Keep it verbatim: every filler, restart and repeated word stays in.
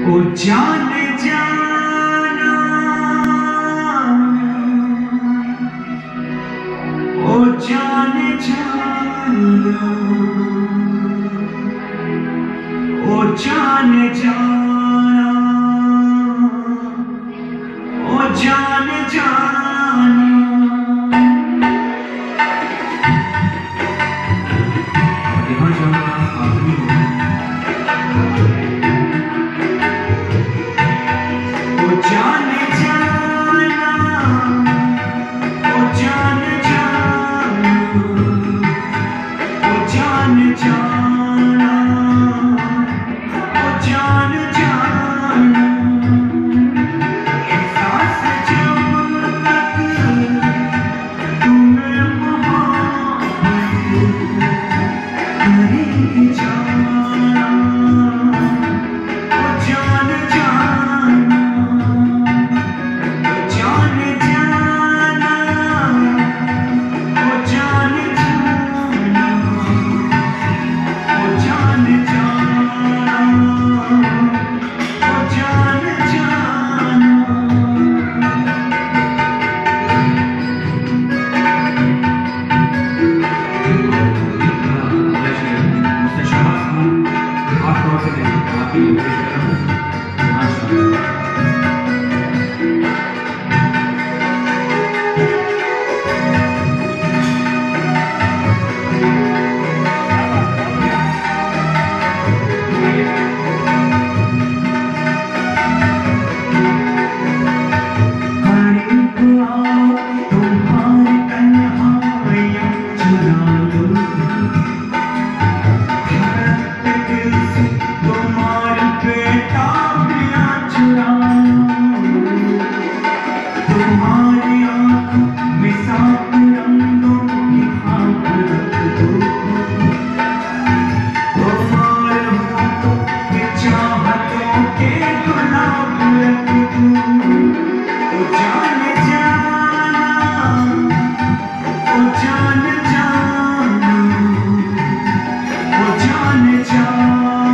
ओ जान जाना, ओ जान जाना, ओ जान जाना, ओ जान जाना। यहाँ जाना आखिरी हो। ओ जान जाना, ओ जान जाना, ओ जान जाना, ओ जान जाना। एहसास जब तक तुम्हें मोहब्बत करेगी जाना, ओ जान जाना, जान जाना, ओ जान जाना, ओ जान जाना, ओ जान जाना। तुम्हारी आँखों में साफ रंगों की खाक रख दो, तुम्हारे होठों में चाहतों के गुलाब रख दो। ओ जान जाना, ओ जान जाना, ओ जान जाना।